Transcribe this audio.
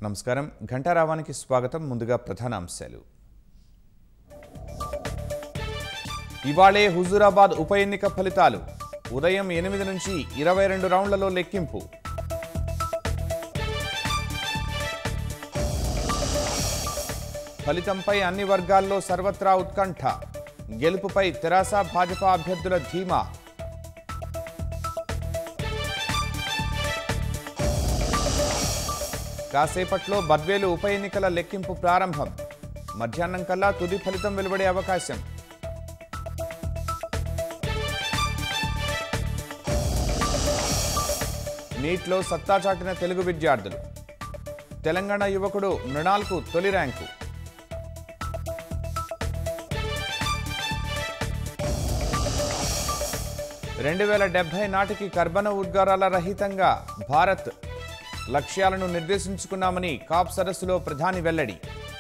నమస్కారం ఘంటారావానికి స్వాగతం ముందుగా ప్రధాన అంశాలు ఇవాళే హుజూరాబాద్ ఉప ఎన్నిక ఫలితాలు ఉదయం 8 నుంచి 22 రౌండ్లలో లెక్కింపు ఫలితంపై అన్ని వర్గాల్లో సర్వత్రా ఉత్కంఠ గెలుపుపై తెరాస భాజపా అభ్యర్థుల ధీమా కాసేపట్లో బద్వేలు ఉప ఎన్నికల లెక్కింపు ప్రారంభం మధ్యాహ్నం కల్లా తుది ఫలితం వెలువడే అవకాశం నీట్లో సత్తా చాటిన తెలుగు విద్యార్థులు తెలంగాణ యువకుడు మృణాల్కు తొలి ర్యాంకు 2070 నాటికి కర్బన ఉద్గారాల రహితంగా భారత్ లక్ష్యాలను నిర్దేశించుకున్నామని కాప్ సదస్సులో ప్రధాని వెల్లడి